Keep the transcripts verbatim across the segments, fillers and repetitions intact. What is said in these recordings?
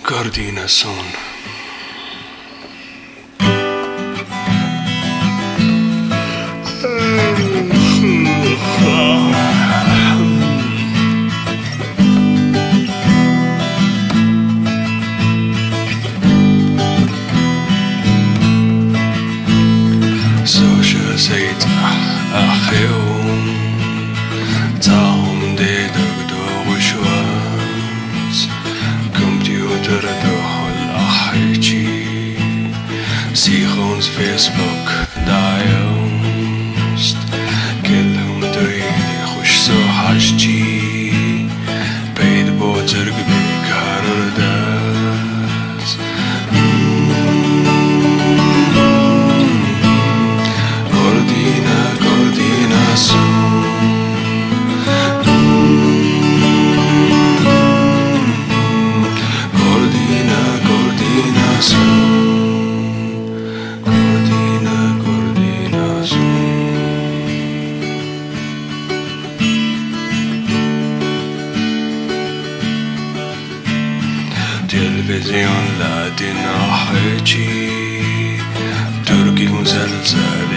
Kurdeena son. Social seit achim Taum de dagdor shwas Computer dohol ahichi Sichons Facebook dayost Kelhum doidi khush so hashchi Paid boter gbi karar das Kurdeena, Kurdeena son Kurdeena, Kurdeena son Kurdeena, Kurdeena son Televizyon ladin ahici تركي مسلسل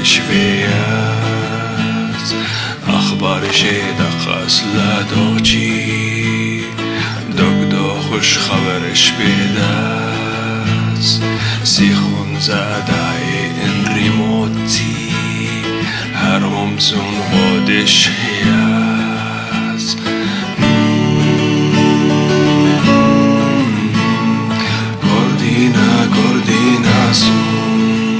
شويات أخبار شيدق أصلا دوغجي دوغ دوخش خبرش بيدات سيخون زاداي إن ريموتي هرمم سون خودش هيات Kurdeena, Kurdeena son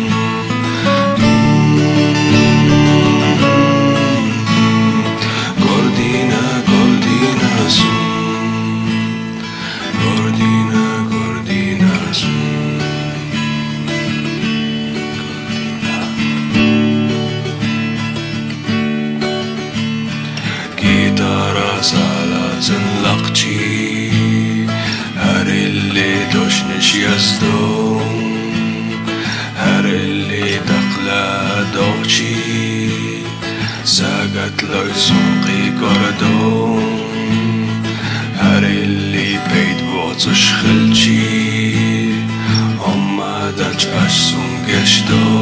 Kurdeena, Kurdeena son Kurdeena, Kurdeena son Gitara salatın laqçi Her illi doşniş yazdum Her illi daqla doğçi ساقت لوي سوقي قردون هر اللي بيت بوتش خلجي هما داج باش سون گشتون